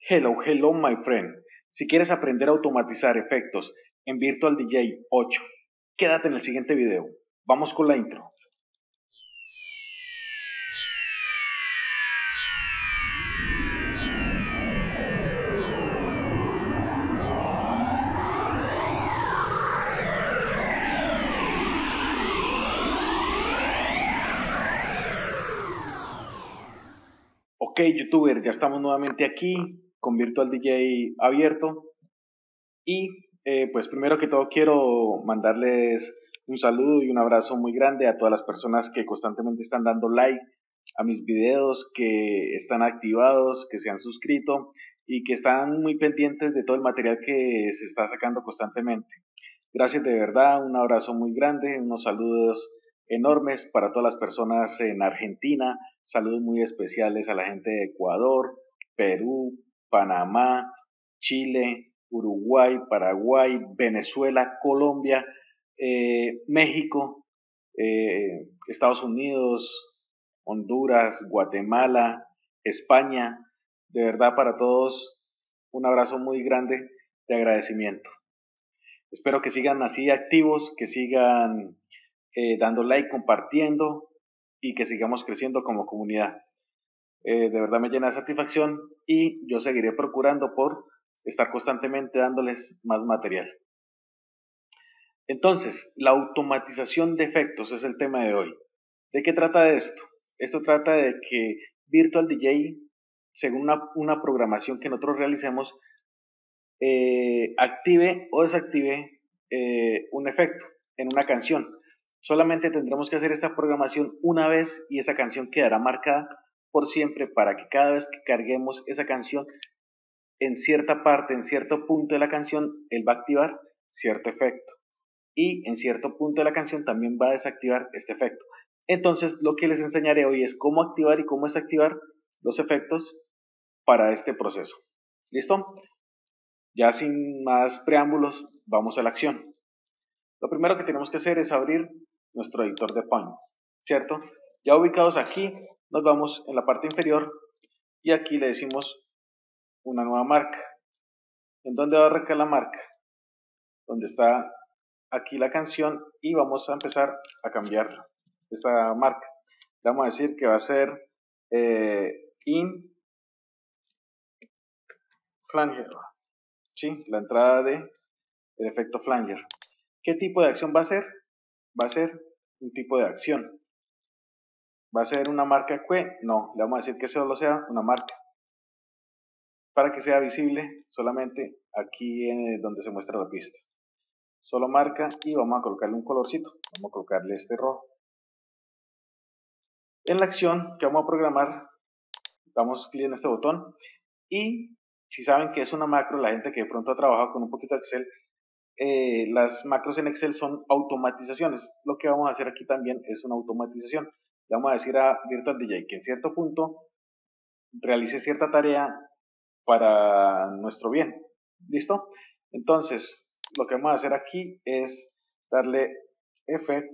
Hello, hello, my friend. Si quieres aprender a automatizar efectos en Virtual DJ 8, quédate en el siguiente video. Vamos con la intro. Ok, youtuber, ya estamos nuevamente aquí con Virtual DJ abierto y pues primero que todo quiero mandarles un saludo y un abrazo muy grande a todas las personas que constantemente están dando like a mis videos, que están activados, que se han suscrito y que están muy pendientes de todo el material que se está sacando constantemente. Gracias de verdad, un abrazo muy grande, unos saludos enormes para todas las personas en Argentina, saludos muy especiales a la gente de Ecuador, Perú, Panamá, Chile, Uruguay, Paraguay, Venezuela, Colombia, México, Estados Unidos, Honduras, Guatemala, España. De verdad para todos un abrazo muy grande de agradecimiento. Espero que sigan así activos, que sigan dando like, compartiendo y que sigamos creciendo como comunidad. De verdad me llena de satisfacción y yo seguiré procurando por estar constantemente dándoles más material. Entonces, la automatización de efectos es el tema de hoy. ¿De qué trata esto? Esto trata de que Virtual DJ, según una programación que nosotros realicemos, active o desactive un efecto en una canción. Solamente tendremos que hacer esta programación una vez y esa canción quedará marcada por siempre para que cada vez que carguemos esa canción en cierta parte, en cierto punto de la canción, él va a activar cierto efecto y en cierto punto de la canción también va a desactivar este efecto. Entonces lo que les enseñaré hoy es cómo activar y cómo desactivar los efectos para este proceso. ¿Listo? Ya sin más preámbulos, vamos a la acción. Lo primero que tenemos que hacer es abrir nuestro editor de points, ¿cierto? Ya ubicados aquí, nos vamos en la parte inferior y aquí le decimos una nueva marca. ¿En dónde va a arrancar la marca? Donde está aquí la canción y vamos a empezar a cambiar esta marca. Le vamos a decir que va a ser in flanger, ¿sí? La entrada del efecto flanger. ¿Qué tipo de acción va a ser? Va a ser un tipo de acción. ¿Va a ser una marca que? No, le vamos a decir que solo sea una marca. Para que sea visible solamente aquí donde se muestra la pista. Solo marca y vamos a colocarle un colorcito. Vamos a colocarle este rojo. En la acción que vamos a programar, damos clic en este botón y si saben que es una macro, la gente que de pronto ha trabajado con un poquito de Excel, las macros en Excel son automatizaciones. Lo que vamos a hacer aquí también es una automatización. Le vamos a decir a Virtual DJ que en cierto punto realice cierta tarea para nuestro bien. ¿Listo? Entonces, lo que vamos a hacer aquí es darle Effect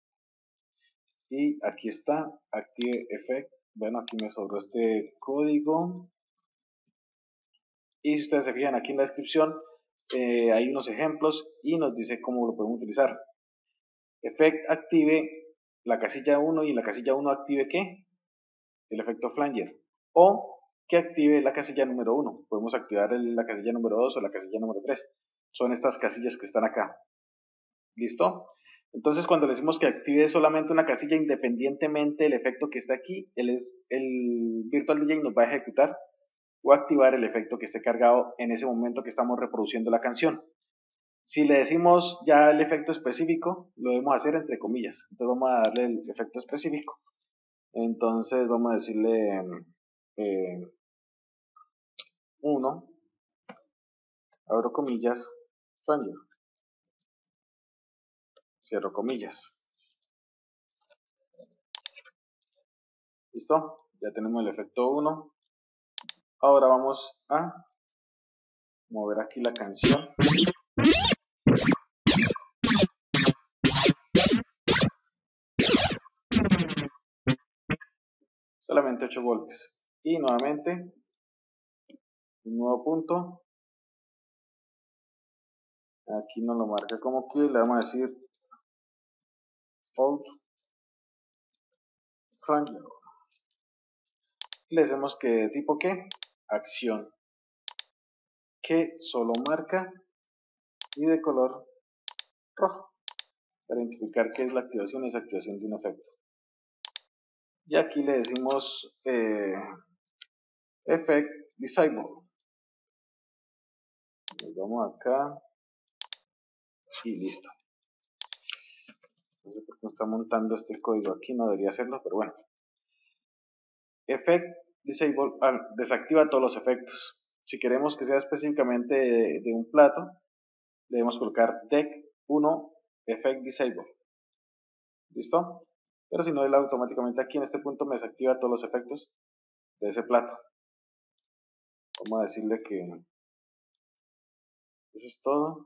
y aquí está, Active Effect. Bueno, aquí me sobró este código. Y si ustedes se fijan aquí en la descripción, hay unos ejemplos y nos dice cómo lo podemos utilizar. Effect active la casilla 1 y en la casilla 1 active ¿qué? El efecto flanger. O que active la casilla número 1. Podemos activar la casilla número 2 o la casilla número 3. Son estas casillas que están acá. ¿Listo? Entonces cuando le decimos que active solamente una casilla independientemente del efecto que está aquí, el Virtual DJ nos va a ejecutar o activar el efecto que esté cargado en ese momento que estamos reproduciendo la canción. Si le decimos ya el efecto específico, lo debemos hacer entre comillas. Entonces vamos a darle el efecto específico. Entonces vamos a decirle 1, abro comillas, flanger, cierro comillas. ¿Listo? Ya tenemos el efecto 1. Ahora vamos a mover aquí la canción. Solamente 8 golpes. Y nuevamente un nuevo punto. Aquí nos lo marca como que le vamos a decir out flanger. Le decimos que de tipo que acción, que solo marca y de color rojo para identificar qué es la activación y desactivación de un efecto. Y aquí le decimos effect disable. Nos vamos acá y listo. No sé por qué está montando este código aquí, no debería hacerlo, pero bueno. Effect disable desactiva todos los efectos. Si queremos que sea específicamente de un plato, debemos colocar deck 1 effect disable. ¿Listo? Pero si no, él automáticamente aquí en este punto me desactiva todos los efectos de ese plato. Vamos a decirle que eso es todo.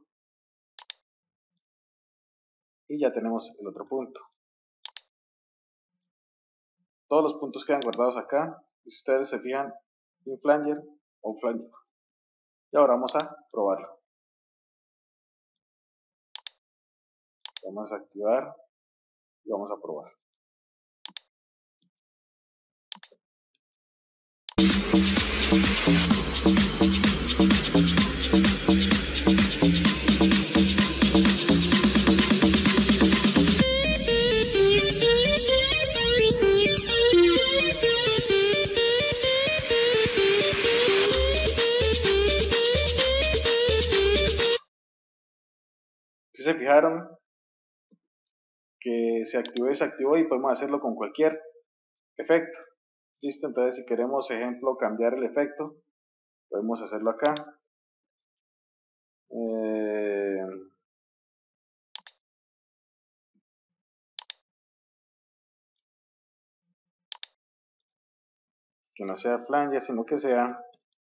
Y ya tenemos el otro punto. Todos los puntos quedan guardados acá. Y si ustedes se fijan, in flanger o flanger. Y ahora vamos a probarlo. Vamos a activar y vamos a probar. Si se fijaron que se activó y desactivó y podemos hacerlo con cualquier efecto. Listo, entonces si queremos, ejemplo, cambiar el efecto, podemos hacerlo acá. Que no sea flanger, sino que sea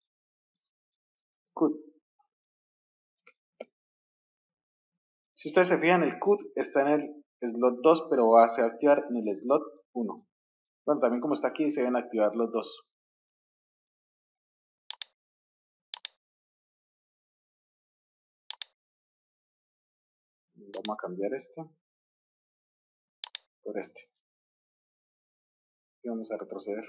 cut. Si ustedes se fijan, el cut está en el slot 2, pero va a activar en el slot 1. Bueno, también como está aquí, se deben activar los dos. Vamos a cambiar este por este. Y vamos a retroceder.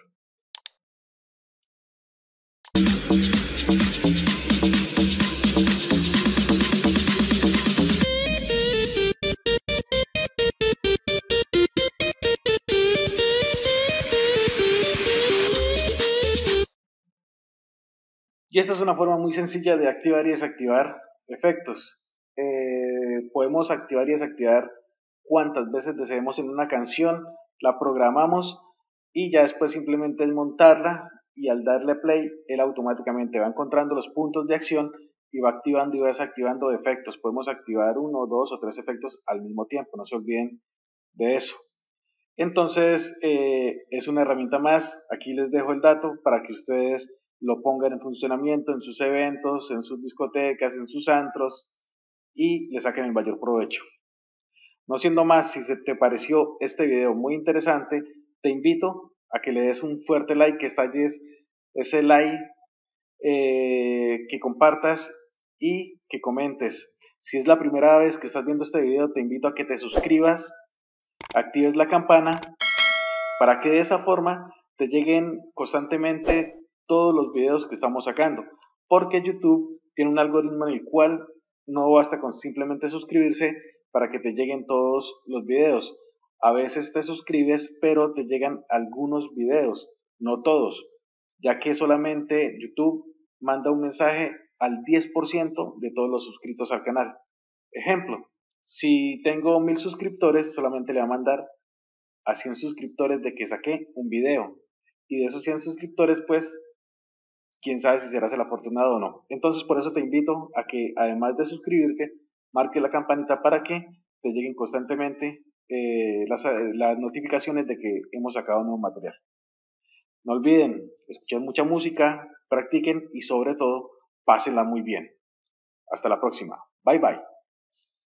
Y esta es una forma muy sencilla de activar y desactivar efectos. Podemos activar y desactivar cuantas veces deseemos en una canción, la programamos y ya después simplemente es montarla y al darle play, él automáticamente va encontrando los puntos de acción y va activando y va desactivando efectos. Podemos activar 1, 2 o 3 efectos al mismo tiempo, no se olviden de eso. Entonces, es una herramienta más. Aquí les dejo el dato para que ustedes lo pongan en funcionamiento en sus eventos, en sus discotecas, en sus antros y le saquen el mayor provecho. No siendo más, si te pareció este video muy interesante, te invito a que le des un fuerte like, que estalles ese like, que compartas y que comentes. Si es la primera vez que estás viendo este video, te invito a que te suscribas, actives la campana para que de esa forma te lleguen constantemente todos los videos que estamos sacando, porque YouTube tiene un algoritmo en el cual no basta con simplemente suscribirse para que te lleguen todos los videos. A veces te suscribes, pero te llegan algunos videos, no todos, ya que solamente YouTube manda un mensaje al 10% de todos los suscritos al canal. Ejemplo, si tengo 1000 suscriptores, solamente le va a mandar a 100 suscriptores de que saqué un video. Y de esos 100 suscriptores, pues, quién sabe si serás el afortunado o no. Entonces, por eso te invito a que, además de suscribirte, marques la campanita para que te lleguen constantemente las notificaciones de que hemos sacado nuevo material. No olviden escuchar mucha música, practiquen y sobre todo, pásenla muy bien. Hasta la próxima. Bye bye.